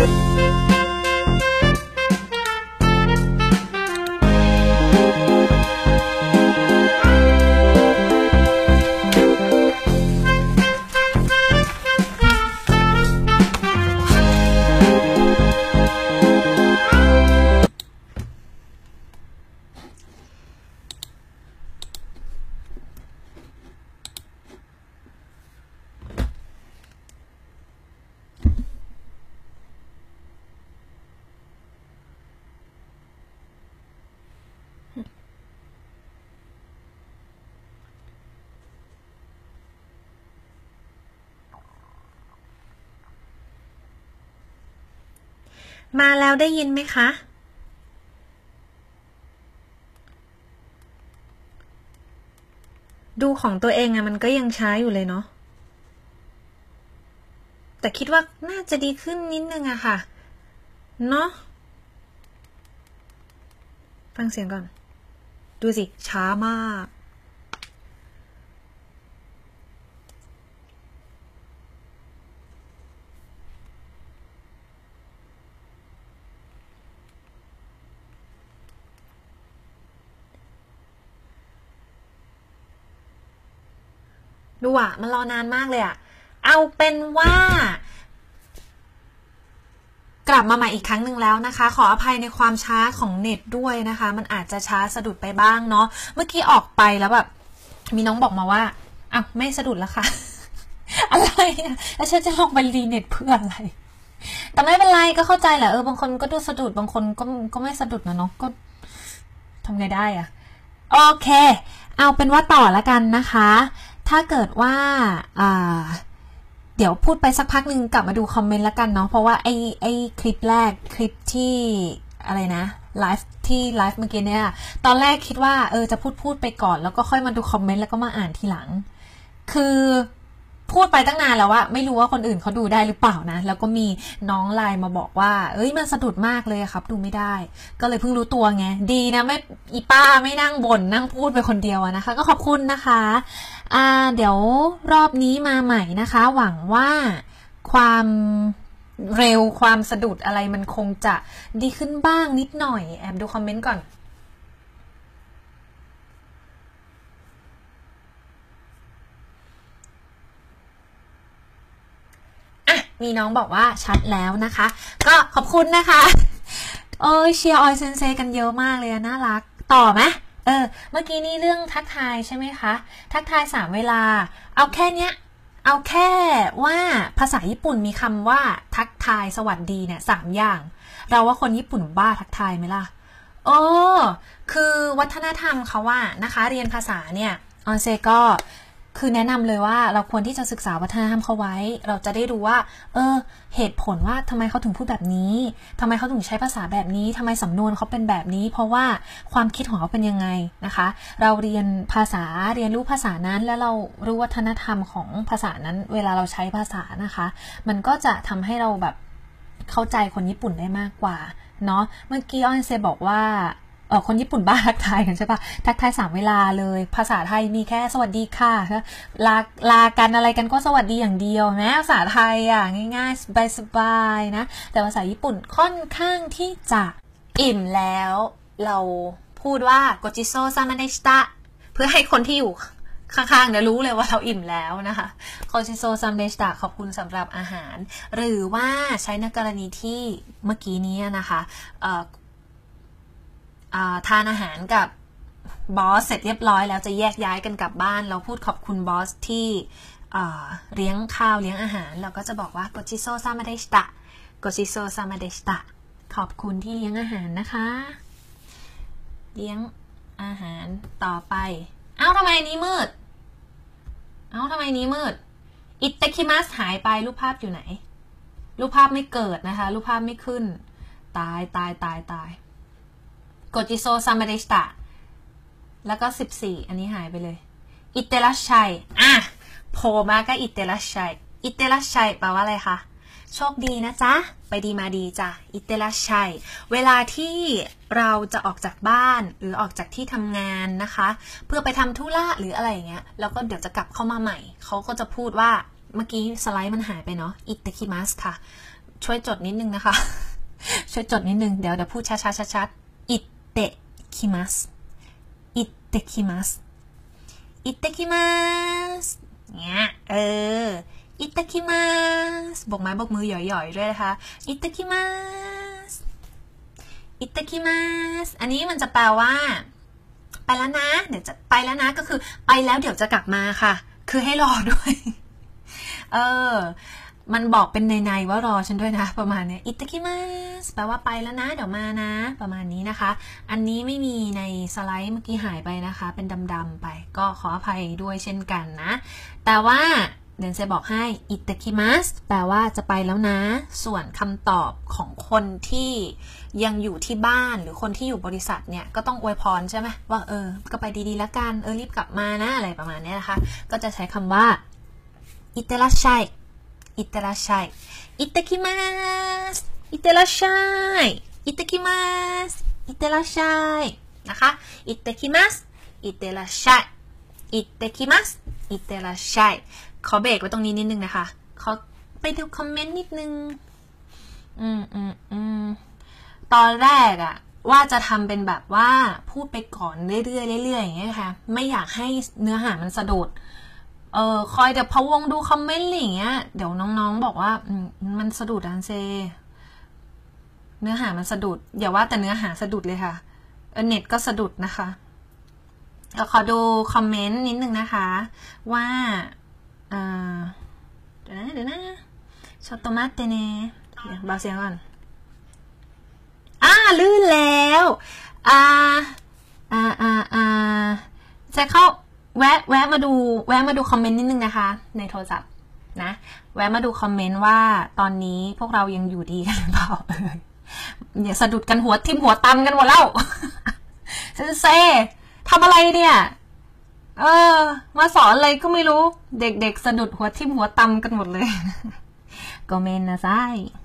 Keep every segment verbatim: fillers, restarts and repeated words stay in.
มาแล้วได้ยินไหมคะดูของตัวเองอะมันก็ยังช้าอยู่เลยเนาะแต่คิดว่าน่าจะดีขึ้นนิดนึงอะค่ะเนาะฟังเสียงก่อนดูสิช้ามากดูอะมันรอนานมากเลยอะเอาเป็นว่ากลับมาใหม่อีกครั้งหนึ่งแล้วนะคะขออภัยในความช้าของเน็ตด้วยนะคะมันอาจจะช้าสะดุดไปบ้างเนาะเมื่อกี้ออกไปแล้วแบบมีน้องบอกมาว่าอ้าวไม่สะดุดแล้วค่ะ อะไรอะแล้วฉันจะลองไปรีเน็ตเพื่ออะไรแต่ไม่เป็นไรก็เข้าใจแหละเออบางคนก็ดูสะดุดบางคนก็ก็ไม่สะดุดนะเนาะก็ทำไงได้อะโอเคเอาเป็นว่าต่อแล้วกันนะคะถ้าเกิดว่าอ่าเดี๋ยวพูดไปสักพักหนึ่งกลับมาดูคอมเมนต์แล้วกันเนาะเพราะว่าไอ้ไอ้คลิปแรกคลิปที่อะไรนะไลฟ์ที่ไลฟ์เมื่อกี้เนี่ยตอนแรกคิดว่าเออจะพูดพูดไปก่อนแล้วก็ค่อยมาดูคอมเมนต์แล้วก็มาอ่านทีหลังคือพูดไปตั้งนานแล้วว่าไม่รู้ว่าคนอื่นเขาดูได้หรือเปล่านะแล้วก็มีน้องไลน์มาบอกว่าเอ้ยมันสะดุดมากเลยครับดูไม่ได้ก็เลยเพิ่งรู้ตัวไงดีนะไม่อีป้าไม่นั่งบ่นนั่งพูดไปคนเดียวนะคะก็ขอบคุณนะคะอ่าเดี๋ยวรอบนี้มาใหม่นะคะหวังว่าความเร็วความสะดุดอะไรมันคงจะดีขึ้นบ้างนิดหน่อยแอบดูคอมเมนต์ก่อนมีน้องบอกว่าชัดแล้วนะคะก็ขอบคุณนะคะเออเชียร์ออยเซนเซกันเยอะมากเลยน่ารักต่อไหมเออเมื่อกี้นี่เรื่องทักทายใช่ไหมคะทักทายสามเวลาเอาแค่เนี้ยเอาแค่ว่าภาษาญี่ปุ่นมีคำว่าทักทายสวัสดีเนี่ยสามอย่างเราว่าคนญี่ปุ่นบ้าทักทายไหมล่ะโอ้คือวัฒนธรรมเขาว่านะคะเรียนภาษาเนี่ยออนเซก็คือแนะนำเลยว่าเราควรที่จะศึกษาวัฒนธรรมเขาไว้เราจะได้รู้ว่าเออเหตุผลว่าทำไมเขาถึงพูดแบบนี้ทำไมเขาถึงใช้ภาษาแบบนี้ทำไมสำนวนเขาเป็นแบบนี้เพราะว่าความคิดของเขาเป็นยังไงนะคะเราเรียนภาษาเรียนรู้ภาษานั้นแล้วเรารู้วัฒนธรรมของภาษานั้นเวลาเราใช้ภาษานะคะมันก็จะทำให้เราแบบเข้าใจคนญี่ปุ่นได้มากกว่าเนาะเมื่อกี้ออนเซบอกว่าเออคนญี่ปุ่นบ้าทักทายกันใช่ปะทักทายสามเวลาเลยภาษาไทยมีแค่สวัสดีค่ะลาลากันอะไรกันก็สวัสดีอย่างเดียวนะภาษาไทยอ่ะง่ายๆสบายๆนะแต่ภาษาญี่ปุ่นค่อนข้างที่จะอิ่มแล้วเราพูดว่าโกจิโซซามาเดชิตะเพื่อให้คนที่อยู่ข้างๆเนี่ยรู้เลยว่าเราอิ่มแล้วนะคะโกจิโซซัมเดชิตะขอบคุณสำหรับอาหารหรือว่าใช้ในกรณีที่เมื่อกี้นี้นะคะเอ่อทานอาหารกับบอสเสร็จเรียบร้อยแล้วจะแยกย้ายกันกลับบ้านเราพูดขอบคุณบอสที่เลี้ยงข้าวเลี้ยงอาหารเราก็จะบอกว่าโกจิโซซามาเดชิตะโกจิโซซามาเดชิตะขอบคุณที่เลี้ยงอาหารนะคะเลี้ยงอาหารต่อไปเอ้าทำไมนี้มืดเอ้าทำไมนี้มืดอิตาคิมัสหายไปรูปภาพอยู่ไหนรูปภาพไม่เกิดนะคะรูปภาพไม่ขึ้นตายตายตายตายโกจิโซซามาเดชิตะแล้วก็สิบสี่อันนี้หายไปเลยอิเตรัชชัยอ่ะโผล่มาก็อิเตรัชชัยอิเตรัชชัยแปลว่าอะไรคะโชคดีนะจ๊ะไปดีมาดีจ้ะอิเตรัชชัยเวลาที่เราจะออกจากบ้านหรือออกจากที่ทำงานนะคะเพื่อไปทำธุระหรืออะไรอย่างเงี้ยแล้วก็เดี๋ยวจะกลับเข้ามาใหม่เขาก็จะพูดว่าเมื่อกี้สไลด์มันหายไปเนาะอิตาคิมัสค่ะช่วยจดนิดนึงนะคะ ช่วยจดนิดนึงเดี๋ยวเดี๋ยวพูดช้าๆชัดๆอิเตคิมัสอิเตคิมัสอิเตคิมัสเนี่ยเอออิเตคิมัสบกไม้บกมือหย่อยๆด้วยนะคะอิเตคิมัสอิเตคิมัสอันนี้มันจะแปลว่าไปแล้วนะเดี๋ยวจะไปแล้วนะก็คือไปแล้วเดี๋ยวจะกลับมาค่ะคือให้รอด้วยเออมันบอกเป็นในๆว่ารอฉันด้วยนะประมาณนี้อิตาคิมัสแปลว่าไปแล้วนะเดี๋ยวมานะประมาณนี้นะคะอันนี้ไม่มีในสไลด์เมื่อกี้หายไปนะคะเป็นดำๆไปก็ขออภัยด้วยเช่นกันนะแต่ว่าเดี๋ยวจะบอกให้อิตาคิมัสแปลว่าจะไปแล้วนะส่วนคำตอบของคนที่ยังอยู่ที่บ้านหรือคนที่อยู่บริษัทเนี่ยก็ต้องอวยพรใช่ไหมว่าเออก็ไปดีๆแล้วกันเออรีบกลับมานะอะไรประมาณนี้นะคะก็จะใช้คำว่าอิเตราชัยอิเตราชัยอิตาคิมัสอิเตราชัยอิตาคิมัสอิเตราชัยนะคะอิตาคิมัสอิเตราชัยอิตาคิมัสอิเตราชัยขอเบรกไว้ตรงนี้นิดนึงนะคะขอไปดูคอมเมนต์นิดนึงอืมอืมอืมตอนแรกอะว่าจะทำเป็นแบบว่าพูดไปก่อนเรื่อยๆเรื่อยๆอย่างเงี้ยค่ะไม่อยากให้เนื้อหามันสะดุดเออคอยเดี๋ยวพะวงดูคอมเมนต์อะไรอย่างเงี้ยเดี๋ยวน้องๆบอกว่ามันสะดุดอันเซเนื้อหามันสะดุดอย่าว่าแต่เนื้อหาสะดุดเลยค่ะเออเน็ตก็สะดุดนะคะเราขอดูคอมเมนต์นิดนึงนะคะว่าอ่าเดี๋ยวนะเดี๋ยวนะชอตโตมัตเตเน่เดี๋ยวเบาเสียงก่อนอ่าลื่นแล้วอ่าอ่าอ่าอ่าจะเข้าแวะแวะมาดูแวะมาดูคอมเมนต์นิดนึงนะคะในโทรศัพท์นะแวะมาดูคอมเมนต์ว่าตอนนี้พวกเรายังอยู่ดีกันหรือเปล่าเอออย่าสะดุดกันหัวทิ่มหัวตำกันหมดแล้วเซเซทำอะไรเนี่ยเออมาสอนอะไรก็ไม่รู้เด็กๆสะดุดหัวทิ่มหัวตำกันหมดเลยก็เมนนะไซ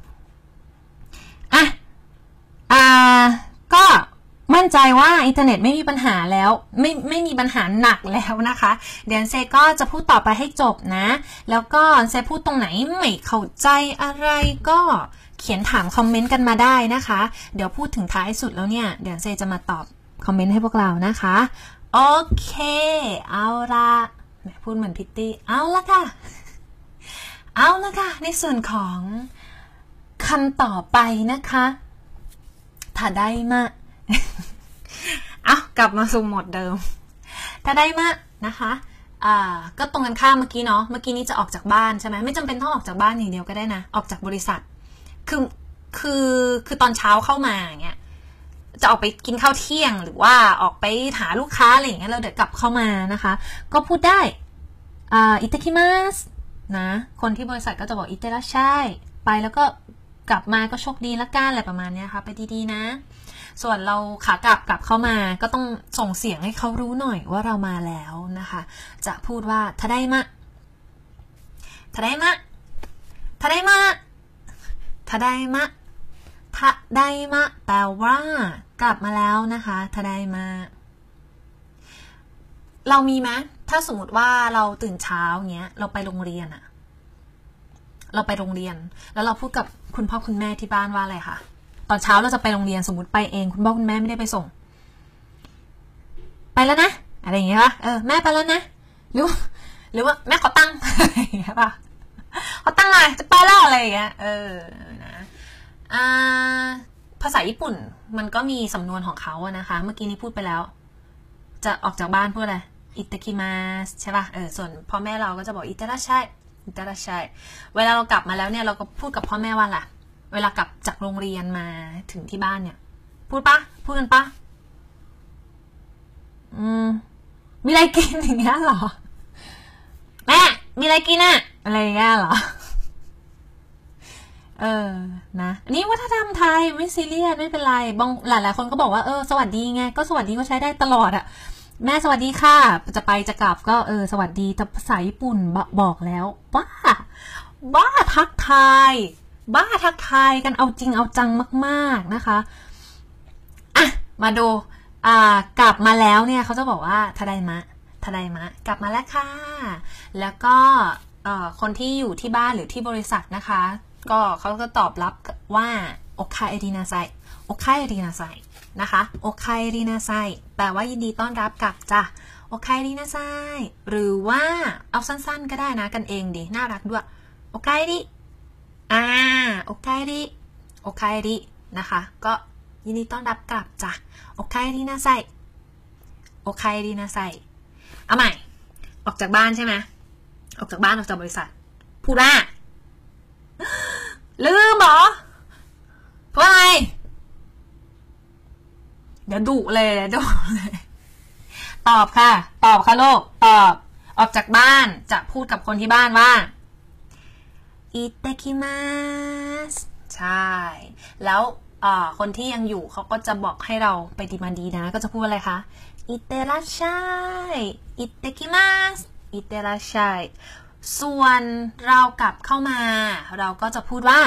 อ่ะอ่าก็มั่นใจว่าอินเทอร์เน็ตไม่มีปัญหาแล้วไม่ไม่มีปัญหาหนักแล้วนะคะเดี๋ยวเซก็จะพูดต่อไปให้จบนะแล้วก็เซพูดตรงไหนไม่เข้าใจอะไรก็เขียนถามคอมเมนต์กันมาได้นะคะเดี๋ยวพูดถึงท้ายสุดแล้วเนี่ยเดี๋ยวเซจะมาตอบคอมเมนต์ให้พวกเรานะคะโอเคเอาละพูดเหมือนพิตตี้เอาละค่ะเอาละค่ะในส่วนของคำต่อไปนะคะถ้าได้มาเอากลับมาสู่โหมดเดิมถ้าได้มานะคะอ่าก็ตรงกันข้ามเมื่อกี้เนาะเมื่อกี้นี้จะออกจากบ้านใช่ไหมไม่จำเป็นต้องออกจากบ้านอย่างเดียวก็ได้นะออกจากบริษัทคือคือคือตอนเช้าเข้ามาอย่างเงี้ยจะออกไปกินข้าวเที่ยงหรือว่าออกไปหาลูกค้าอะไรอย่างเงี้ยเราเดี๋ยวกลับเข้ามานะคะก็พูดได้อ่าอิตาคิมัสนะคนที่บริษัทก็จะบอกอิเตระชัยไปแล้วก็กลับมาก็โชคดีละกันอะไรประมาณนี้ค่ะไปดีๆนะส่วนเราขากลับกลับเข้ามาก็ต้องส่งเสียงให้เขารู้หน่อยว่าเรามาแล้วนะคะจะพูดว่าทาไดมะทาไดมะทาไดมะทาไดมะทาไดมะแปลว่ากลับมาแล้วนะคะทาไดมะเรามีไหมถ้าสมมติว่าเราตื่นเช้าเงี้ยเราไปโรงเรียนอะเราไปโรงเรียนแล้วเราพูดกับคุณพ่อคุณแม่ที่บ้านว่าอะไรคะตอนเช้าเราจะไปโรงเรียนสมมติไปเองคุณพ่อคุณแม่ไม่ได้ไปส่งไปแล้วนะอะไรอย่างเงี้ยป่ะเออแม่ไปแล้วนะหรือหรือว่าแม่ขอตั้งอะไรอย่างเงี้ยป่ะขอตั้งอะไรจะไปแล้วอะไรอย่างเงี้ยเออนะอ่าภาษาญี่ปุ่นมันก็มีสำนวนของเขาอะนะคะเมื่อกี้นี้พูดไปแล้วจะออกจากบ้านพูดอะไรอิตาคิมัสใช่ป่ะเออส่วนพ่อแม่เราก็จะบอกอิตาระชัยอิตาระชัยเวลาเรากลับมาแล้วเนี่ยเราก็พูดกับพ่อแม่ว่าล่ะเวลากลับจากโรงเรียนมาถึงที่บ้านเนี่ยพูดปะพูดกันปะอืมมีอะไรกินอย่างเงี้ยเหรอแม่มีอะไรกินอะอะไรอย่างเงี้ยเหรอเออนะอันนี้วัฒนธรรมไทยไม่ซีเรียสไม่เป็นไรบางหลายหลายคนก็บอกว่าเออสวัสดีไงก็สวัสดีก็ใช้ได้ตลอดอะแม่สวัสดีค่ะจะไปจะกลับก็เออสวัสดีแต่ภาษาญี่ปุ่นบอกแล้วบ้าบ้าทักทายบ้าทักทายกันเอาจริงเอาจังมากๆนะคะอ่ะมาดูอ่ากลับมาแล้วเนี่ยเขาจะบอกว่าทาไดมะทาไดมะกลับมาแล้วค่ะแล้วก็เอ่อคนที่อยู่ที่บ้านหรือที่บริษัทนะคะก็เขาก็ตอบรับว่าโอคาเอรินาไซโอคาเอรินาไซนะคะโอคาเอรินาไซแปลว่ายินดีต้อนรับกลับจ้ะโอคาเอรินาไซหรือว่าเอาสั้นๆก็ได้นะกันเองดีน่ารักด้วยโอคาเอริอ่าโอคาเอริโอคาเอรินะคะก็ยินดีต้อนรับกลับจ้ะโอคาเอรินาไซโอคาเอรินาไซเอาใหม่ออกจากบ้านใช่ไหมออกจากบ้านออกจากบริษัทพูดว่าลืมเหรอเพราะอะไรเดี๋ยวดุเลยเดี๋ยวดุเลยตอบค่ะตอบค่ะลูกตอบออกจากบ้านจะพูดกับคนที่บ้านว่าอิเตคิมัสใช่แล้วคนที่ยังอยู่เขาก็จะบอกให้เราไปดีมาดีนะก็จะพูดอะไรคะอิเตรัชชัยอิเตคิมัสอิเตรัชชัยส่วนเรากลับเข้ามาเราก็จะพูดว่า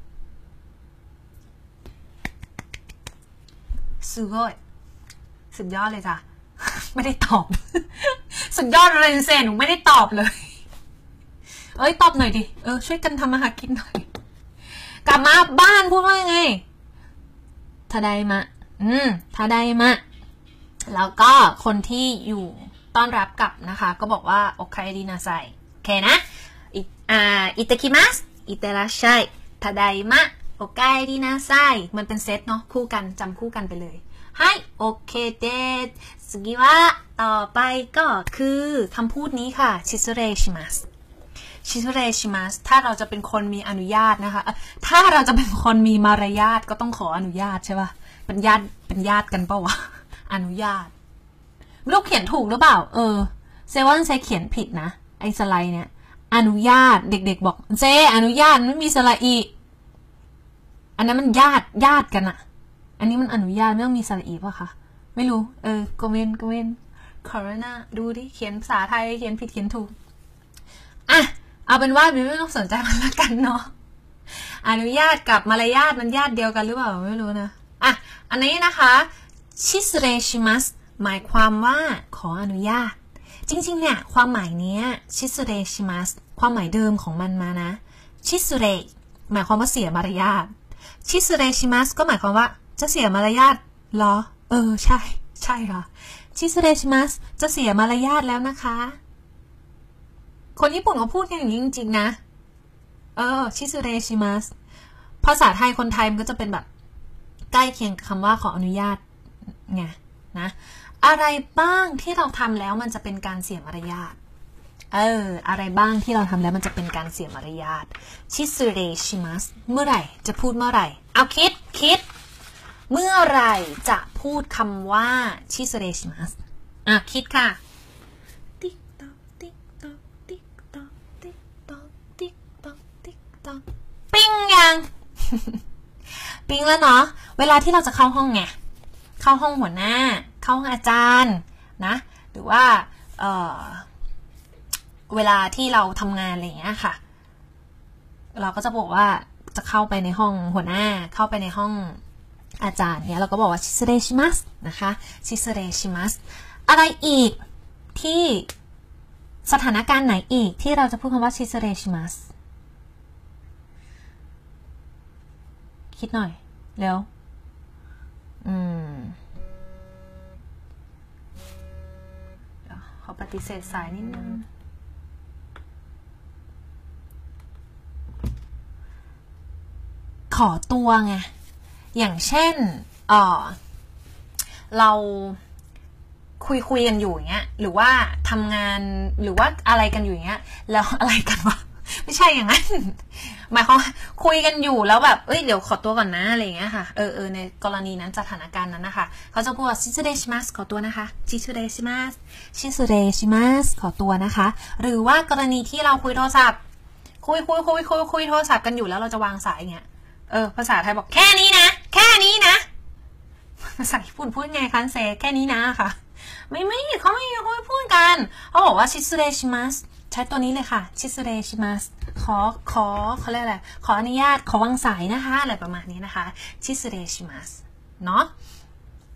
สุดยอดสุดยอดเลยจ้ะไม่ได้ตอบสุดยอดเลยเซนหนูไม่ได้ตอบเลยเอ้ยตอบหน่อยดิเออช่วยกันทำมาหากินหน่อยกลับมาบ้านพูดว่าไงทาไดมะอืมทาไดมะแล้วก็คนที่อยู่ต้อนรับกลับนะคะก็บอกว่าโอเคดีนาไซโอเคนะอ่าอิเตคิมัสอิเตราชัยทาไดมะโอเคดีนาไซมันเป็นเซตเนาะคู่กันจำคู่กันไปเลยให้โอเคเดสสกิวะต่อไปก็คือคำพูดนี้ค่ะชิซุเรชิมัสชิซุเรชิมัสถ้าเราจะเป็นคนมีอนุญาตนะคะถ้าเราจะเป็นคนมีมารยาทก็ต้องขออนุญาตใช่ป่ะเป็นญาติเป็นญาติกันเปล่าวะอนุญาตไม่รู้เขียนถูกหรือเปล่าเออเซว่าใช้เขียนผิดนะไอ้สไลด์เนี่ยอนุญาตเด็กๆบอกเซอนุญาตไม่มีสไลด์อีอันนั้นมันญาติญาติกันอะอันนี้มันอนุญาตไม่ต้องมีสระอีป่ะคะไม่รู้เออโกเมนโกเมนคอร์นาดูดิเขียนภาษาไทยเขียนผิดเขียนถูกอ่ะเอาเป็นว่าไม่ต้องสนใจมันละกันเนาะอนุญาตกับมารยาทมันญาติเดียวกันหรือเปล่าไม่รู้นะอ่ะอันนี้นะคะชิสเรชิมัสหมายความว่าขออนุญาตจริงๆเนี่ยความหมายนี้ชิสเรชิมัสความหมายเดิมของมันมานะชิสเรหมายความว่าเสียมารยาทชิสเรชิมัสก็หมายความว่าจะเสียมารยาทเหรอเออใช่ใช่ค่ะชิสเรชิมัสจะเสียมารยาทแล้วนะคะคนญี่ปุ่นเขาพูดกันอย่างนี้จริงๆนะเออชิสเรชิมัสภาษาไทยคนไทยมันก็จะเป็นแบบใกล้เคียงกับคำว่าขออนุญาตไงนะอะไรบ้างที่เราทำแล้วมันจะเป็นการเสียมารยาทเอออะไรบ้างที่เราทำแล้วมันจะเป็นการเสียมารยาทชิสเรชิมัสเมื่อไหร่จะพูดเมื่อไหร่เอาคิดคิดเมื่อไหร่จะพูดคำว่าชิสเรชิมัสอ่ะคิดค่ะติ๊กต๊อกติ๊กต๊อกติ๊กต๊อกติ๊กต๊อกติ๊กต๊อกติ๊กต๊อกปิ้งยัง ปิ้งแล้วเนาะเวลาที่เราจะเข้าห้องไงเข้าห้องหัวหน้าเข้าห้องอาจารย์นะหรือว่าเออเวลาที่เราทำงานอะไรอย่างเงี้ยค่ะเราก็จะบอกว่าจะเข้าไปในห้องหัวหน้าเข้าไปในห้องอาจารย์เนี่ยเราก็บอกว่าชิสเรชิมัสนะคะชิสเรชิมัสอะไรอีกที่สถานการณ์ไหนอีกที่เราจะพูดคำว่าชิสเรชิมัสคิดหน่อยเร็วอืมเดี๋ยวขอปฏิเสธสายนิดนึงขอตัวไงอย่างเช่นเออเราคุยคุยกันอยู่อย่างเงี้ยหรือว่าทำงานหรือว่าอะไรกันอยู่อย่างเงี้ยแล้วอะไรกันวะไม่ใช่อย่างนั้นหมายความคุยกันอยู่แล้วแบบเอ้ยเดี๋ยวขอตัวก่อนนะอะไรอย่างเงี้ยค่ะเออเออในกรณีนั้นสถานการณ์นั้นนะคะเขาจะพูดว่าชิสเรชิมัสขอตัวนะคะชิสเรชิมัสชิสเรชิมัสขอตัวนะคะหรือว่ากรณีที่เราคุยโทรศัพท์คุยคุยคุยคุยคุยโทรศัพท์กันอยู่แล้วเราจะวางสายเงี้ยเออภาษาไทยบอกแค่นี้นะแค่นี้นะภาษาญี่ปุ่นพูดไงคันเซแค่นี้นะค่ะไม่ไม่เขาไม่เขาไม่พูดกันเขาบอกว่าชิสเรชิมัสใช้ตัวนี้เลยค่ะชิสเรชิมัสขอขอเขาเรียกอะไรขออนุญาตขอวางสายนะคะอะไรประมาณนี้นะคะชิสเรชิมัสเนาะ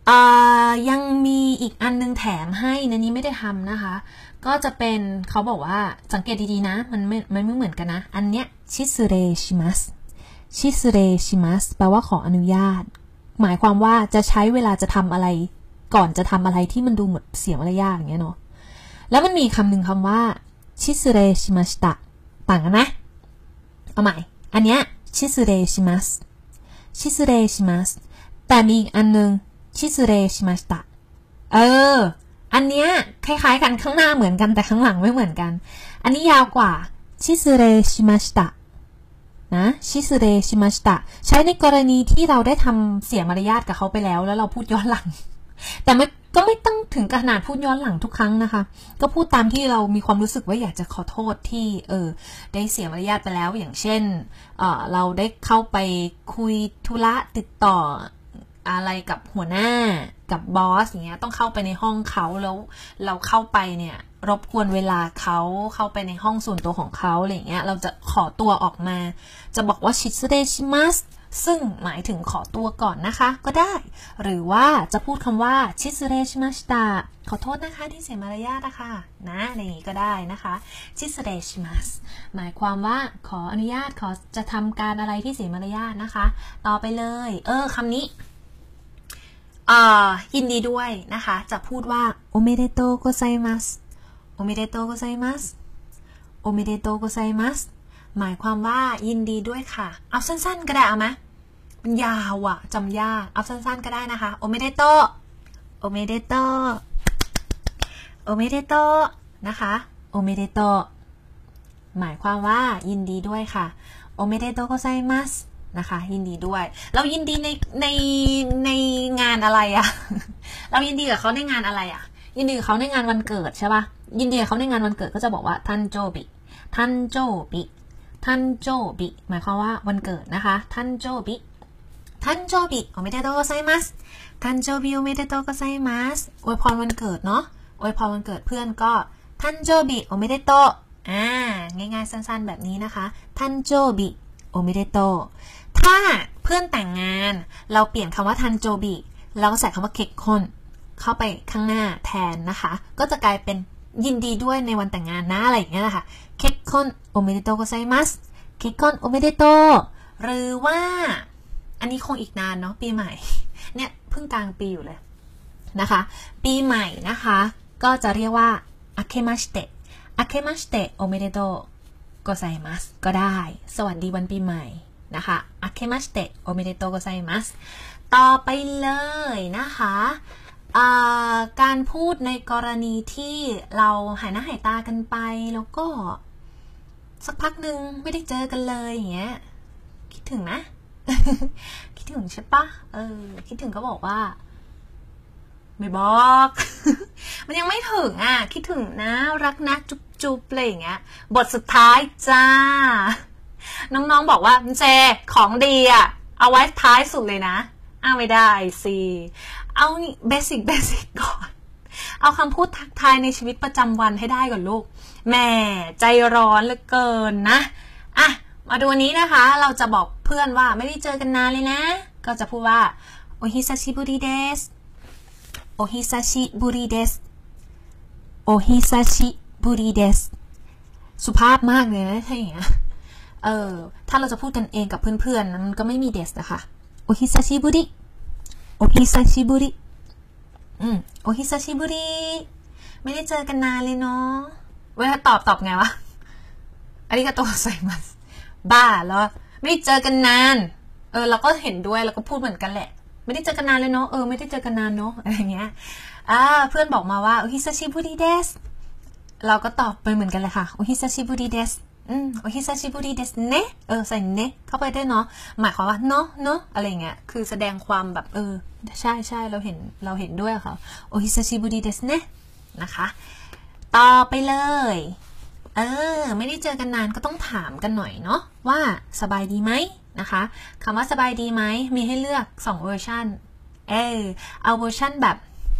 อ่ายังมีอีกอันนึงแถมให้ในนี้ไม่ได้ทำนะคะก็จะเป็นเขาบอกว่าสังเกตดีๆนะมันไม่มันไม่เหมือนกันนะอันเนี้ยชิสุเรชิมัสชิสุเรชิมัสแปลว่าขออนุญาตหมายความว่าจะใช้เวลาจะทำอะไรก่อนจะทำอะไรที่มันดูหมดเสียมารยาทอย่างเงี้ยเนาะแล้วมันมีคำหนึ่งคำว่าชิสุเรชิมัสตะต่างกันนะเอาใหม่อันเนี้ยชิสุเรชิมัสชิสุเรชิมัสแต่มีอีกอันนึงชิสุเรชิมัสตะเอออันเนี้ยคล้ายๆกันข้างหน้าเหมือนกันแต่ข้างหลังไม่เหมือนกันอันนี้ยาวกว่าชิสุเรชิมัสตะนะชิสุเรชิมัสตะใช้ในกรณีที่เราได้ทำเสียมารยาทกับเขาไปแล้วแล้วเราพูดย้อนหลังแต่ไม่ก็ไม่ต้องถึงขนาดพูดย้อนหลังทุกครั้งนะคะก็พูดตามที่เรามีความรู้สึกว่าอยากจะขอโทษที่เออได้เสียมารยาทไปแล้วอย่างเช่นเออเราได้เข้าไปคุยธุระติดต่ออะไรกับหัวหน้ากับบอสอย่างเงี้ยต้องเข้าไปในห้องเขาแล้วเราเข้าไปเนี่ยรบกวนเวลาเขาเข้าไปในห้องส่วนตัวของเขาอะไรเงี้ยเราจะขอตัวออกมาจะบอกว่าชิสุเรชิมัสซึ่งหมายถึงขอตัวก่อนนะคะก็ได้หรือว่าจะพูดคำว่าชิสุเรชิมัสตะขอโทษนะคะที่เสียมารยาทนะคะนะนี่ก็ได้นะคะชิสุเรชิมัสหมายความว่าขออนุญาตขอจะทำการอะไรที่เสียมารยาทนะคะต่อไปเลยเออคำนี้อ่ายินดีด้วยนะคะจะพูดว่าโอเมเดโตโกไซมัสโอเมเดโตโกไซมัสโอเมเดโตโกไซมัสหมายความว่ายินดีด้วยค่ะเอาสั้นๆก็ได้เอาไหมมันยาวอะจำยากเอาสั้นๆก็ได้นะคะโอเมเดโตโอเมเดโตโอเมเดโตนะคะโอเมเดโตหมายความว่ายินดีด้วยค่ะโอเมเดโตโกไซมัสนะคะยินดีด้วยเรายินดีในในในงานอะไรอะเรายินดีกับเขาในงานอะไรอะยินดีกับเขาในงานวันเกิดใช่ปะยินดีกับเขาในงานวันเกิดก็จะบอกว่าทันโจบิทันโจบิทันโจบิหมายความว่าวันเกิดนะคะทันโจบิทันโจบิโอเมเดโตโกไซมัสทันโจบิโอเมเดโตโกไซมัสอวยพรวันเกิดเนาะอวยพรวันเกิดเพื่อนก็ทันโจบิโอเมเดโตอ่าง่ายๆสั้นๆแบบนี้นะคะทันโจบิโอเมเดโตถ้าเพื่อนแต่งงานเราเปลี่ยนคำว่าทันโจบิแล้วก็ใส่คำว่าเค็กคอนเข้าไปข้างหน้าแทนนะคะก็จะกลายเป็นยินดีด้วยในวันแต่งงานนะอะไรอย่างเงี้ยนะคะเค็กคอนโอเมเดโตโกไซมัสเค็กคอนโอเมเดโตหรือว่าอันนี้คงอีกนานเนาะปีใหม่เนี่ยเพิ่งกลางปีอยู่เลยนะคะปีใหม่นะคะก็จะเรียกว่าอาเคมาสเตะอาเคมาสเตะโอเมเดโตโกไซมัสก็ได้สวัสดีวันปีใหม่นะคะอาเคมาสเตะโอเมเดโตโกไซมัสต่อไปเลยนะคะการพูดในกรณีที่เราหายหน้าหายตากันไปแล้วก็สักพักหนึ่งไม่ได้เจอกันเลยอย่างเงี้ยคิดถึงนะ คิดถึงใช่ปะเออคิดถึงก็บอกว่าไม่บอก มันยังไม่ถึงอ่ะคิดถึงนะรักนะจุ๊บจุ๊บอะไรอย่างเงี้ยบทสุดท้ายจ้าน้องๆบอกว่าเจของดีอ่ะเอาไว้ท้ายสุดเลยนะอ้าวไม่ได้สิเอาเบสิกเบสิกก่อนเอาคำพูดทักทายในชีวิตประจำวันให้ได้ก่อนลูกแม่ใจร้อนเหลือเกินนะอ่ะมาดูนี้นะคะเราจะบอกเพื่อนว่าไม่ได้เจอกันนานเลยนะก็จะพูดว่าโอฮิซาชิบุริเดสโอฮิซาชิบุริเดสโอฮิซาชิบุริเดสสุภาพมากเลยนะถ้าอย่างเงี้ยเออถ้าเราจะพูดกันเองกับเพื่อนๆมันก็ไม่มีเดสนะคะโอฮิซาชิบุริโอฮิซาชิบุริอืมโอฮิซาชิบุริไม่ได้เจอกันนานเลยเนาะเวลาตอบตอบไงวะอาริกาโตไซมัสบ้าแล้วไม่ได้เจอกันนานเออเราก็เห็นด้วยเราก็พูดเหมือนกันแหละไม่ได้เจอกันนานเลยเนาะเออไม่ได้เจอกันนานเนาะอะไรเงี้ยอ่าเพื่อนบอกมาว่าโอฮิซาชิบุริเดสเราก็ตอบไปเหมือนกันเลยค่ะโอฮิซาชิบุริเดสอืมโอฮิซาชิบุริเดสเนะเออใส่เนะเข้าไปได้เนาะหมายความว่าเนาะเนาะอะไรเงี้ยคือแสดงความแบบเออใช่ใช่เราเห็นเราเห็นด้วยค่ะโอฮิซาชิบุริเดสเนะนะคะต่อไปเลยเออไม่ได้เจอกันนานก็ต้องถามกันหน่อยเนาะว่าสบายดีไหมนะคะคำว่าสบายดีไหมมีให้เลือกสองเวอร์ชันเออเอาเวอร์ชันแบบ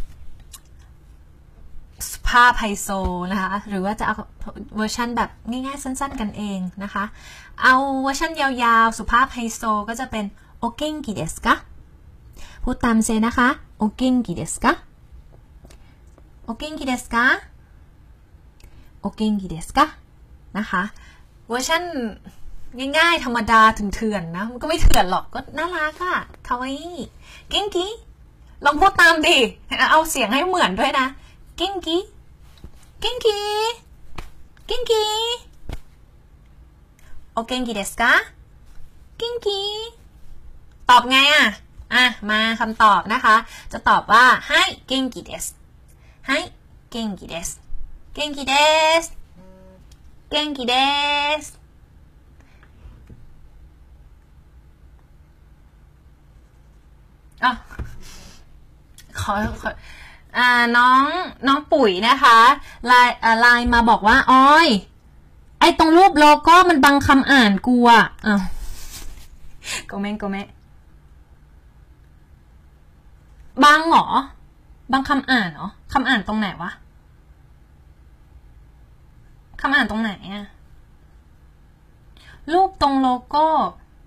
สุภาพไฮโซนะคะหรือว่าจะเอาเวอร์ชันแบบง่ายๆสั้นๆกันเองนะคะเอาเวอร์ชันยาวๆสุภาพไฮโซก็จะเป็นโอเก่งกิเดสกะพูดตามเซนะคะโอเก่งกิเดสกะโอเก่งกิเดสกะโอเก่งกิเดสกะนะคะเวอร์ชันง่ายๆธรรมดาถึงเถื่อนนะมันก็ไม่เถื่อนหรอกก็น่ารักอะคาวาอิเก่งกิลองพูดตามดิเอาเสียงให้เหมือนด้วยนะเก่งกิเก่งกิเก่งกิโอเก่งกิเดสกะเก่งกิตอบไงอะอ่ะมาคำตอบนะคะจะตอบว่าให้เก่งกิเดสให้เก่งกิเดสเก่งกิเดสเก่งกิเดสอ๋อขอขออ่าน้องน้องปุ๋ยนะคะไลน์อ่าไลน์มาบอกว่าอ้อยไอตรงรูปโลโก้มันบังคำอ่านกูอ่ะอ้าวก็แม่ก็แม่บังเหรอบังคำอ่านเหรอคำอ่านตรงไหนวะคำอ่านตรงไหนอะรูปตรงโลโก้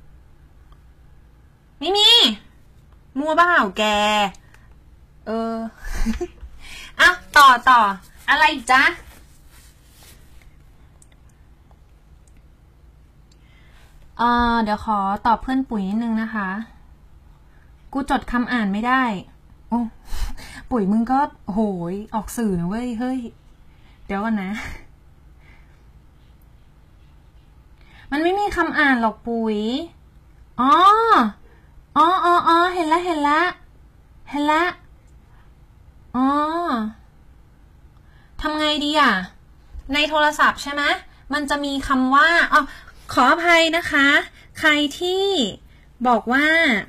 ไม่มีมัวบ้าแกเอออ่ะต่อต่ออะไรอีกจ๊ะเออเดี๋ยวขอตอบเพื่อนปุ๋ยนิดนึงนะคะกูจดคำอ่านไม่ได้โอ้ปุ๋ยมึงก็โหยออกสื่อนะเว้ยเฮ้ยเดี๋ยวกันนะมันไม่มีคำอ่านหรอกปุ๋ยอ๋ออ๋ออ๋ออ๋อเห็นละเห็นละเห็นละอ๋อทำไงดีอ่ะในโทรศัพท์ใช่ไหมมันจะมีคำว่าอ๋อขออภัยนะคะใครที่บอกว่า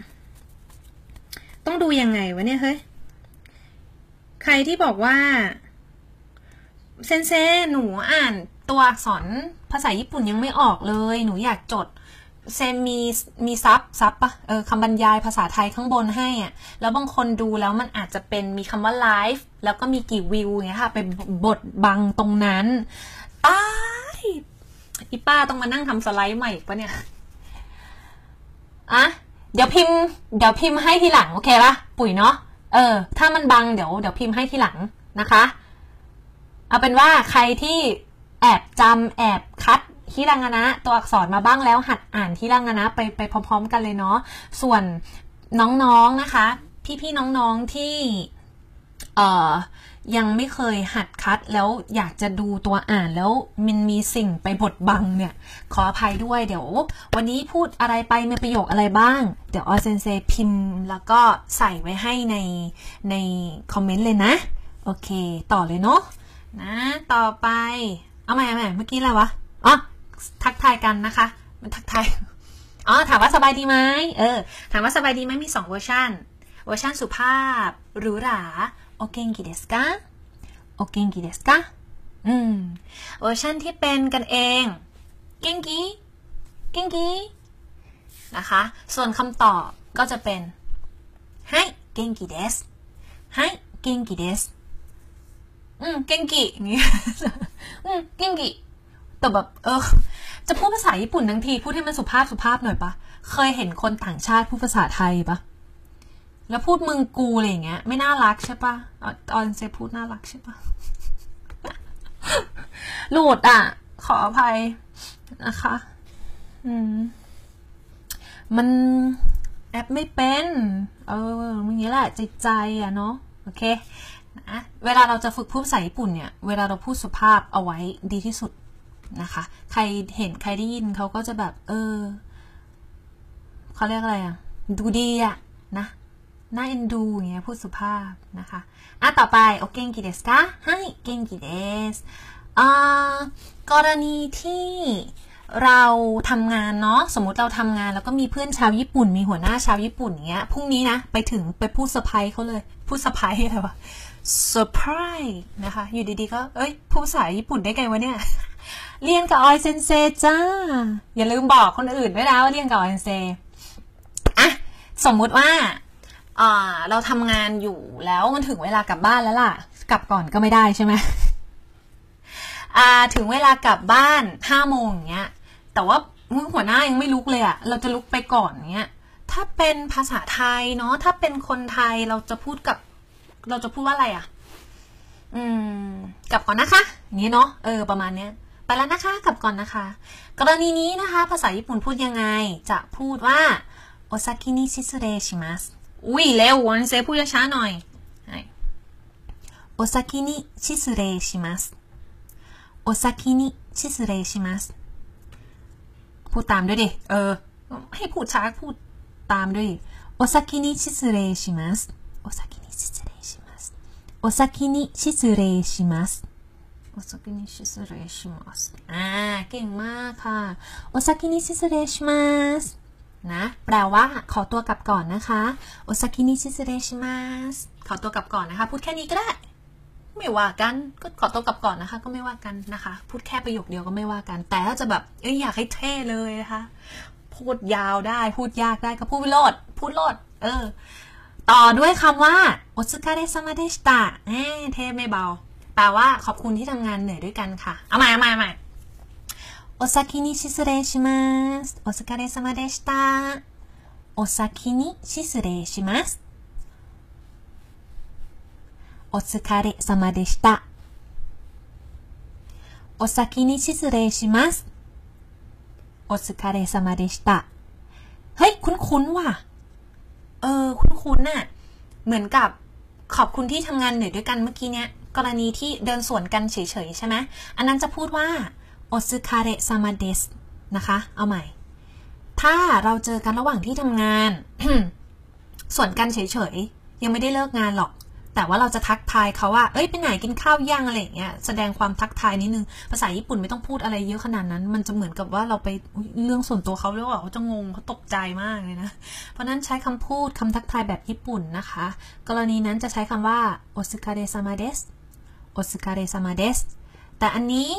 ต้องดูยังไงวะเนี่ยเฮ้ยใครที่บอกว่าเซนเซหนูอ่านตัวอักษรภาษาญี่ปุ่นยังไม่ออกเลยหนูอยากจดเซนมีมีซับซับปะเออคำบรรยายภาษาไทยข้างบนให้อ่ะแล้วบางคนดูแล้วมันอาจจะเป็นมีคำว่าไลฟ์แล้วก็มีกี่วิวอย่างเงี้ยค่ะเป็นบทบังตรงนั้นตายอีป้าต้องมานั่งทำสไลด์ใหม่ปะเนี่ยอ่ะเดี๋ยวพิมพ์เดี๋ยวพิมพ์ให้ทีหลังโอเคปะปุ๋ยเนาะเออถ้ามันบังเดี๋ยวเดี๋ยวพิมพ์ให้ทีหลังนะคะเอาเป็นว่าใครที่แอบจำแอบคัดฮิรางานะตัวอักษรมาบ้างแล้วหัดอ่านฮิรางานะไปไปพร้อมๆกันเลยเนาะส่วนน้องๆนะคะพี่ๆน้องๆที่เอ่อยังไม่เคยหัดคัดแล้วอยากจะดูตัวอ่านแล้วมันมีสิ่งไปบดบังเนี่ยขออภัยด้วยเดี๋ยววันนี้พูดอะไรไปมีประโยคอะไรบ้างเดี๋ยวออเซนเซพิมพ์แล้วก็ใส่ไว้ให้ในในคอมเมนต์เลยนะโอเคต่อเลยเนาะนะต่อไปเอาใหม่เอาใหม่เมื่อกี้อะไรวะอ๋อทักทายกันนะคะมันทักทายอ๋อถามว่าสบายดีไหมเออถามว่าสบายดีไหมมีสองเวอร์ชันเวอร์ชันสุภาพหรูหราโอเกงกิเดสกะโอเกงกิเดสกะอืมเวอร์ชันที่เป็นกันเองเกงกิเกงกินะคะส่วนคำตอบก็จะเป็นให้เกงกิเดสให้เกงกิเดสอืมเกงกินี่อืมเกงกิแต่แบบเออจะพูดภาษาญี่ปุ่นทั้งทีพูดให้มันสุภาพสุภาพหน่อยปะเคยเห็นคนต่างชาติพูดภาษาไทยปะแล้วพูดมึงกูอะไรอย่างเงี้ยไม่น่ารักใช่ปะออนเซพูดน่ารักใช่ปะหลุดอ่ะขออภัยนะคะอืมมันแอปไม่เป็นเอออย่างเงี้ยแหละใจใจอ่ะเนาะโอเคนะเวลาเราจะฝึกพูดภาษาญี่ปุ่นเนี่ยเวลาเราพูดสุภาพเอาไว้ดีที่สุดนะคะใครเห็นใครได้ยินเขาก็จะแบบเออเขาเรียกอะไรอ่ะดูดีอ่ะนะน่าเอ็นดูอย่างเงี้ยพูดสุภาพนะคะอ่ะต่อไปโอเกงกิเดสกะให้เกงกิเดสอ่ากรณีที่เราทำงานเนาะสมมุติเราทำงานแล้วก็มีเพื่อนชาวญี่ปุ่นมีหัวหน้าชาวญี่ปุ่นอย่างเงี้ยพรุ่งนี้นะไปถึงไปพูดเซอร์ไพรส์เขาเลยพูดเซอร์ไพรส์อะไรวะเซอร์ไพรส์นะคะอยู่ดีๆก็เอ้ยพูดภาษาญี่ปุ่นได้ไงวะเนี่ยเรียนกับออยเซนเซจ้าอย่าลืมบอกคนอื่นด้วยนะว่าเรียนกับออยเซนเซอ่ะสมมุติว่าอ่าเราทำงานอยู่แล้วมันถึงเวลากลับบ้านแล้วล่ะกลับก่อนก็ไม่ได้ใช่ไหมอ่าถึงเวลากลับบ้านห้าโมงอย่างเงี้ยแต่ว่าหัวหน้ายังไม่ลุกเลยอะเราจะลุกไปก่อนเงี้ยถ้าเป็นภาษาไทยเนาะถ้าเป็นคนไทยเราจะพูดกับเราจะพูดว่าอะไรอ่ะอืมกลับก่อนนะคะอย่างนี้เนาะเออประมาณเนี้ยไปแล้วนะคะกลับก่อนนะคะกรณีนี้นะคะภาษาญี่ปุ่นพูดยังไงจะพูดว่าโอซากินิชิซุเรชิมัสอุ้ยเร็ววันเซพูดช้าๆหน่อยโอซากินิชิซุเรชิมัสโอซากินิชิซุเรชิมัสพูดตามด้วยดิเออให้พูดช้าพูดตามด้วยโอซากินิชิซุเรชิมัสโอซากินิชิซุเรชิมัสโอซากินิชิซุเรชิมัสโอซากินิชิซุเรชิมัสอ่าเก่งมากค่ะโอซากินิชิซุเรชิมัสนะแปลว่าขอตัวกลับก่อนนะคะโอซากินิชิซุเรชิมัสขอตัวกลับก่อนนะคะพูดแค่นี้ก็ได้ไม่ว่ากันก็ขอตัวกลับก่อนนะคะก็ไม่ว่ากันนะคะพูดแค่ประโยคเดียวก็ไม่ว่ากันแต่ถ้าจะแบบเอ้ยอยากให้เท่เลยนะคะพูดยาวได้พูดยากได้ก็พูดไปโลดพูดโลดเออต่อด้วยคำว่าโอซึคาเรซามาเดชิตะเอ้เท่ไม่เบาแปลว่าขอบคุณที่ทำงานเหนื่อยด้วยกันค่ะเอาใหม่เอาใหม่เอาใหม่โอซากินิชิซุเรชิมัสโอซึคาเรซามาเดชิตะโอซากินิชิซุเรชิมัสお疲れ様でした。お先に失礼します。お疲れ様でした。เฮ้ยคุ้นๆว่ะเออคุ้นๆน่ะเหมือนกับขอบคุณที่ทำงานเหนื่อยด้วยกันเมื่อกี้เนี้ยกรณีที่เดินสวนกันเฉยๆใช่ไหมอันนั้นจะพูดว่าโอซึคาเรซามาเดสนะคะเอาใหม่ถ้าเราเจอกันระหว่างที่ทำงาน สวนกันเฉยๆยังไม่ได้เลิกงานหรอกแต่ว่าเราจะทักทายเขาว่าเอ้ยไปไหนกินข้าวย่างอะไรอย่างเงี้ยแสดงความทักทายนิดนึงภาษาญี่ปุ่นไม่ต้องพูดอะไรเยอะขนาดนั้นมันจะเหมือนกับว่าเราไปเรื่องส่วนตัวเขาเรียกว่าเขาจะงงเขาตกใจมากเลยนะเพราะนั้นใช้คำพูดคำทักทายแบบญี่ปุ่นนะคะกรณีนั้นจะใช้คำว่าโอซึคาเรซามาเดสโอซึคาเรซามาเดสแต่อันนี้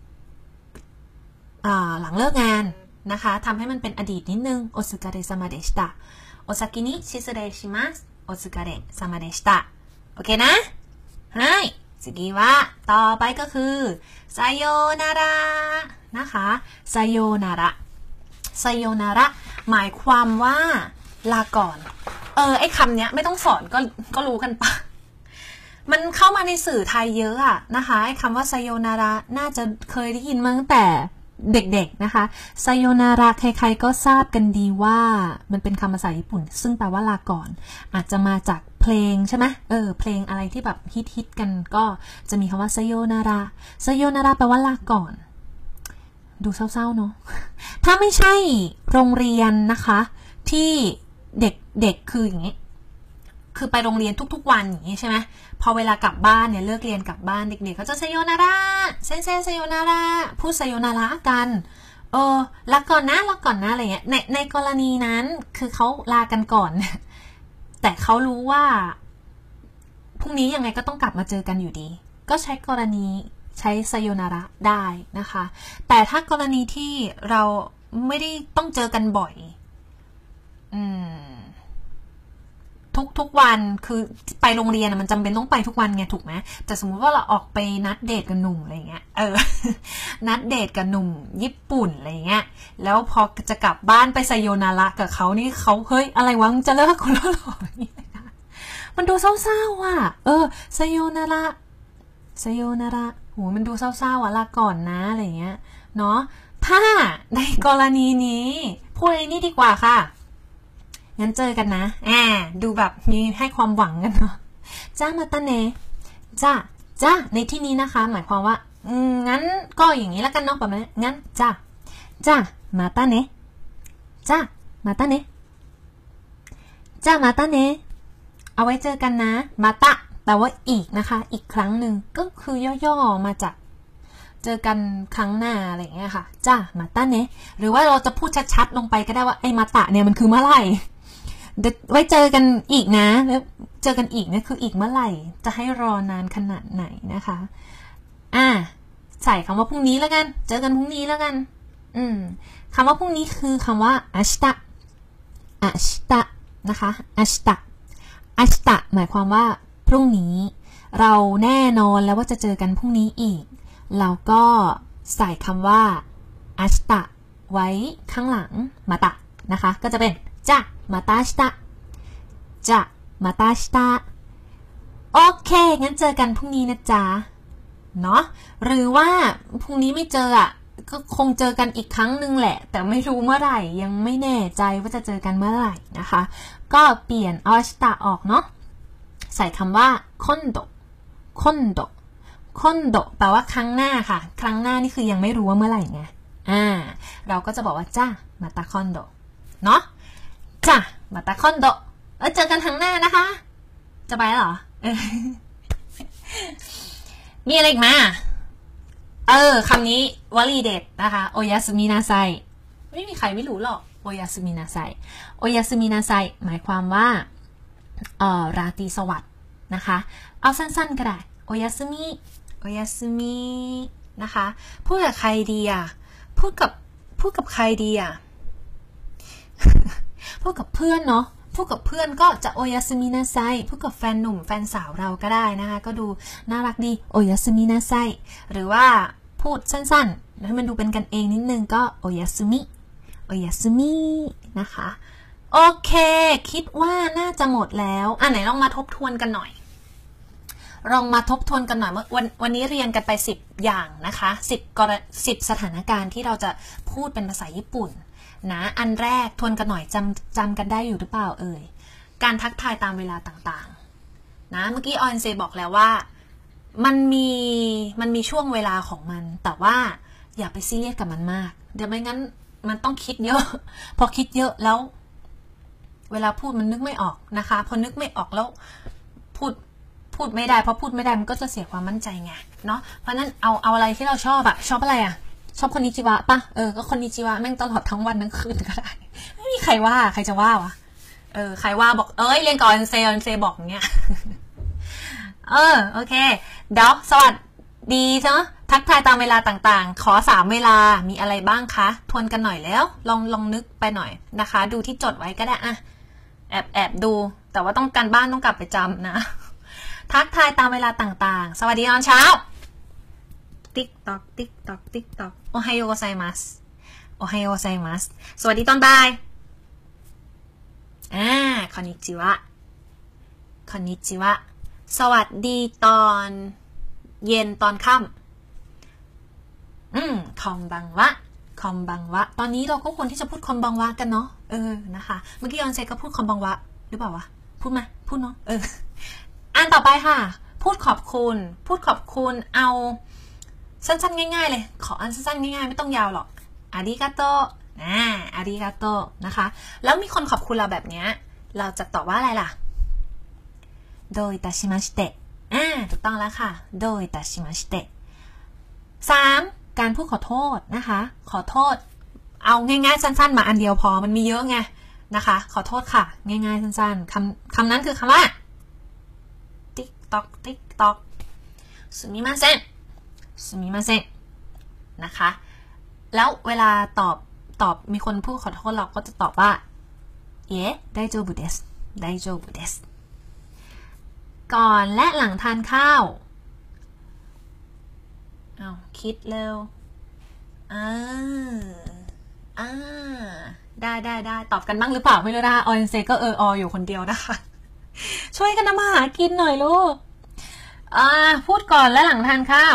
หลังเลิกงานนะคะทำให้มันเป็นอดีตนิดนึงโอซึคาเรซามาเดชิตะโอซากินิชิซุเรชิมัสโอซึคาเรซามาเดชิตะโอเคนะはい次はต่อไปก็คือไซโยนาระนะคะไซโยนาระไซโยนาระหมายความว่าลาก่อนเออไอ้คำเนี้ยไม่ต้องสอนก็ก็รู้กันปะมันเข้ามาในสื่อไทยเยอะอะนะคะไอ้คำว่าไซโยนาระน่าจะเคยได้ยินมาตั้งแต่เด็กๆนะคะไซโยนาระใครๆก็ทราบกันดีว่ามันเป็นคำภาษาญี่ปุ่นซึ่งแปลว่าลาก่อนอาจจะมาจากเพลงใช่ไหมเออเพลงอะไรที่แบบฮิตๆกันก็จะมีคำว่าไซโยนาระไซโยนาระแปลว่าลาก่อนดูเศร้าๆเนาะถ้าไม่ใช่โรงเรียนนะคะที่เด็กๆคืออย่างนี้คือไปโรงเรียนทุกๆวันอย่างนี้ใช่ไหมพอเวลากลับบ้านเนี่ยเลิกเรียนกลับบ้านเด็กๆก็จะไซโยนาระเซนเซไซโยนาระพูดไซโยนาระกันเออลาก่อนนะลาก่อนนะอะไรเงี้ยในในกรณีนั้นคือเขาลากันก่อนแต่เขารู้ว่าพรุ่งนี้ยังไงก็ต้องกลับมาเจอกันอยู่ดีก็ใช้กรณีใช้ไซโยนาระได้นะคะแต่ถ้ากรณีที่เราไม่ได้ต้องเจอกันบ่อยอืมทุกทุกวันคือไปโรงเรียนมันจำเป็นต้องไปทุกวันไงถูกไหมแต่สมมุติว่าเราออกไปนัดเดทกับหนุ่มอะไรเงี้ยเออ นัดเดทกับหนุ่มญี่ปุ่นอะไรเงี้ยแล้วพอจะกลับบ้านไปไซโยนาระกับเขานี่เขาเฮ้ยอะไรวะจะเลิกกันแล้วหรอมันดูเศร้าๆอ่ะเออไซโยนาระไซโยนาระโหมันดูเศร้าๆอ่ะลาก่อนนะอะไรเงี้ยเนาะถ้าในกรณีนี้พูดไอ้นี่ดีกว่าค่ะงั้นเจอกันนะแอบดูแบบมีให้ความหวังกันเนาะจ้ามาตาเนจ้าจ้าในที่นี้นะคะหมายความว่าอืมงั้นก็อย่างนี้แล้วกันเนาะแบบนี้งั้นจ้าจ้ามาตาเนจ้ามาตาเนจ้ามาตาเนเอาไว้เจอกันนะมาตะแปลว่าอีกนะคะอีกครั้งหนึ่งก็คือย่อๆมาจากเจอกันครั้งหน้าอะไรอย่างเงี้ยค่ะจ้ามาตาเนหรือว่าเราจะพูดชัดๆลงไปก็ได้ว่าไอ้มาตะเนี่ยมันคือเมื่อไหร่ไว้เจอกันอีกนะแล้วเจอกันอีกเนี่ยคืออีกเมื่อไหร่จะให้รอนานขนาดไหนนะคะอ่าใส่คำว่าพรุ่งนี้แล้วกันเจอกันพรุ่งนี้แล้วกันอืมคำว่าพรุ่งนี้คือคำว่าอาชิตะอาชิตะนะคะอาชิตะอาชิตะหมายความว่าพรุ่งนี้เราแน่นอนแล้วว่าจะเจอกันพรุ่งนี้อีกเราก็ใส่คำว่าอาชิตะไว้ข้างหลังมาตะนะคะก็จะเป็นจ้าまた明日じゃまた明日โอเคงั้นเจอกันพรุ่งนี้นะจ๊ะเนาะหรือว่าพรุ่งนี้ไม่เจออ่ะก็คงเจอกันอีกครั้งหนึ่งแหละแต่ไม่รู้เมื่อไหร่ยังไม่แน่ใจว่าจะเจอกันเมื่อไหร่นะคะก็เปลี่ยนออชตาออกเนาะใส่คำว่าคอนโดคอนโดคอนโดแปลว่าครั้งหน้าค่ะครั้งหน้านี่คือยังไม่รู้ว่าเมื่อไหร่ไงอ่าเราก็จะบอกว่าจ้ามาตาคอนโดเนาะจ้ามาตาคอนโดเออเจอกันครั้งหน้านะคะจะไปเหรอมีอะไรอีกมาเออคำนี้วลีเด็ดนะคะโอยาสุมินาไซไม่มีใครไม่รู้หรอกโอยาสุมินาไซโอยาสุมินาไซหมายความว่าเอ่อราตรีสวัสดิ์นะคะเอาสั้นๆก็ได้โอยาสุมิโอยาสุมินะคะพูดกับใครดีอ่ะพูดกับพูดกับใครดีอ่ะ พูดกับเพื่อนเนาะพูดกับเพื่อนก็จะโอยาสุมินาไซพูดกับแฟนหนุ่มแฟนสาวเราก็ได้นะคะก็ดูน่ารักดีโอยาสุมินาไซหรือว่าพูดสั้นๆให้มันดูเป็นกันเองนิดนึงก็โอยาสุมิโอยาสุมินะคะโอเคคิดว่าน่าจะหมดแล้วอ่ะไหนลองมาทบทวนกันหน่อยลองมาทบทวนกันหน่อยวันวันนี้เรียนกันไปสิบอย่างนะคะสิบกรสิบสถานการณ์ที่เราจะพูดเป็นภาษาญี่ปุ่นนะอันแรกทวนกันหน่อยจำจำกันได้อยู่หรือเปล่าเอ่ยการทักทายตามเวลาต่างๆนะเมื่อกี้ออนเซบอกแล้วว่ามันมีมันมีช่วงเวลาของมันแต่ว่าอย่าไปซีเรียสกับมันมากเดี๋ยวไม่งั้นมันต้องคิดเยอะพอคิดเยอะแล้วเวลาพูดมันนึกไม่ออกนะคะพอนึกไม่ออกแล้วพูดพูดไม่ได้พอพูดไม่ได้มันก็จะเสียความมั่นใจไงเนาะเพราะนั้นเอาเอาอะไรที่เราชอบอะชอบอะไรอะชอบคนนิจิวะปะเออก็คนนิจิวะแม่งตลอดทั้งวันทั้งคืนก็ได้ไม่มีใครว่าใครจะว่าวะเออใครว่าบอกเอ้ยเรียนก่อนเซลเซบอกอย่างเงี้ยเออโอเคเดี๋ยวสวัสดีเนาะทักทายตามเวลาต่างๆขอสามเวลามีอะไรบ้างคะทวนกันหน่อยแล้วลองลองนึกไปหน่อยนะคะดูที่จดไว้ก็ได้อะแอบแอบดูแต่ว่าต้องการบ้านต้องกลับไปจำนะทักทายตามเวลาต่างๆสวัสดีตอนเช้าติ๊กตอกติ๊กตอกติ๊กตอกโอไฮโอโกไซมัสโอไฮโอโกไซมัสสวัสดีตอนบ่ายอ่าคอนนิจิวะคอนนิจิวะสวัสดีตอนเย็นตอนค่ำอืมคอมบังวะคอมบังวะตอนนี้เราก็ควรที่จะพูดคอมบังวะกันเนาะเออนะคะเมื่อกี้ออนเซก็พูดคอมบังวะหรือเปล่าวะพูดไหมพูดเนาะเอออันต่อไปค่ะพูดขอบคุณพูดขอบคุณเอาสั้นๆง่ายๆเลยขออันสั้นๆง่ายๆไม่ต้องยาวหรอกอาริกาโตนะอาริกาโตนะคะแล้วมีคนขอบคุณเราแบบนี้เราจะตอบว่าอะไรล่ะโดยตาชิมาชิเตะอ่าถูกต้องแล้วค่ะโดยตาชิมาชิเตะสามการพูดขอโทษนะคะขอโทษเอาง่ายๆสั้นๆมาอันเดียวพอมันมีเยอะไงนะคะขอโทษค่ะง่ายๆสั้นๆคำคำนั้นคือคำว่าติ๊กตอกติ๊กตอกสุมิมาเซ็นสุมิมาเซ็นนะคะแล้วเวลาตอบตอบมีคนพูดขอโทษเราก็จะตอบว่าเย่ไดโจบุเดสไดโจบุเดสก่อนและหลังทานข้าวเอาคิดเร็วอ่าอ่าได้ได้ได้ตอบกันบ้างหรือเปล่าไม่รู้นะออนเซก็เออออยู่คนเดียวนะคะช่วยกันทำมาหากินหน่อยลูกอ่าพูดก่อนและหลังทานข้าว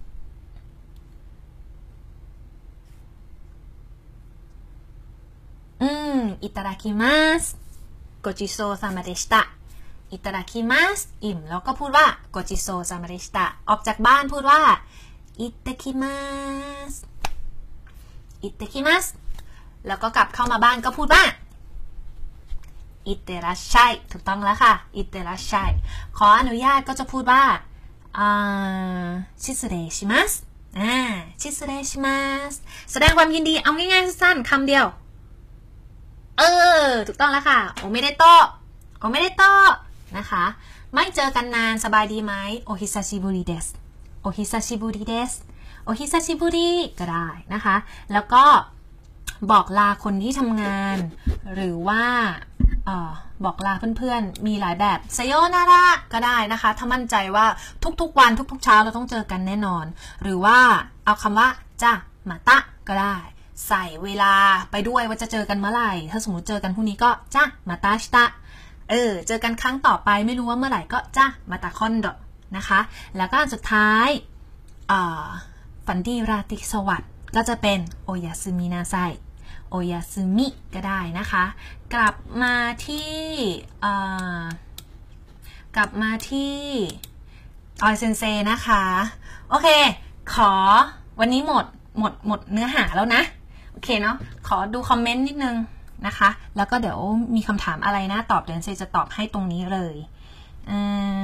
อืมอิตาดาคิมัสโกจิโซซามาเดชิตะอิตาดาคิมัสอิ่มแล้วก็พูดว่าโกจิโซซามาเดชิตะออกจากบ้านพูดว่าอิตาคิมัสอิตาคิมัสแล้วก็กลับเข้ามาบ้านก็พูดว่าอิเตรัชชัยถูกต้องแล้วค่ะอิเตรัชชัยขออนุญาตก็จะพูดว่าอ่าชิสเรชิมัสอ่าชิสเรชิมัสแสดงความยินดีเอาง่ายๆสั้นๆคำเดียวเออถูกต้องแล้วค่ะโอเมเดโตโอเมเดโตนะคะไม่เจอกันนานสบายดีไหมโอฮิซาชิบุริเดสโอฮิซาชิบุริเดสโอฮิซาชิบุริก็ได้นะคะแล้วก็บอกลาคนที่ทำงานหรือว่าเอ่อบอกลาเพื่อนๆมีหลายแบบไซโยนาระก็ได้นะคะถ้ามั่นใจว่าทุกๆวันทุกๆเช้าเราต้องเจอกันแน่นอนหรือว่าเอาคำว่าจ้ามาตะก็ได้ใส่เวลาไปด้วยว่าจะเจอกันเมื่อไหร่ถ้าสมมติเจอกันพรุ่งนี้ก็จ้ามาตาชิตะเออเจอกันครั้งต่อไปไม่รู้ว่าเมื่อไหร่ก็จ้ามาตาคอนโดนะคะแล้วก็อันสุดท้ายอ่าฝันดีราตรีสวัสดิ์ก็จะเป็นโอยาสึมินาไซโอยาสึมิก็ได้นะคะกลับมาที่อ่ากลับมาที่ออยเซนเซนะคะโอเคขอวันนี้หมดหมดหมดเนื้อหาแล้วนะโอเคเนาะขอดูคอมเมนต์นิดนึงนะคะแล้วก็เดี๋ยวมีคำถามอะไรนะตอบเดี๋ยวเซจะตอบให้ตรงนี้เลยอืม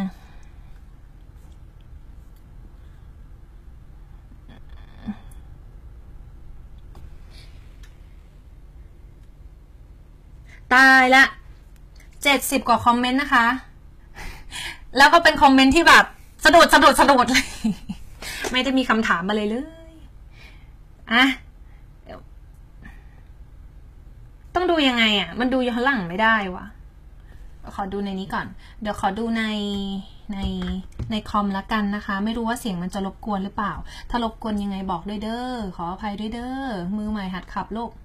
ตายละเจ็ดสิบกว่าคอมเมนต์นะคะแล้วก็เป็นคอมเมนต์ที่แบบสะดุดสะดุดสะดุดเลยไม่ได้มีคำถามมาเลยเลยอ่ะต้องดูยังไงอ่ะมันดูย้อนหลังไม่ได้วะขอดูในนี้ก่อนเดี๋ยวขอดูในในในคอมละกันนะคะไม่รู้ว่าเสียงมันจะรบกวนหรือเปล่าถ้ารบกวนยังไงบอกด้วยเด้อขออภัยด้วยเด้อมือใหม่หัดขับลูก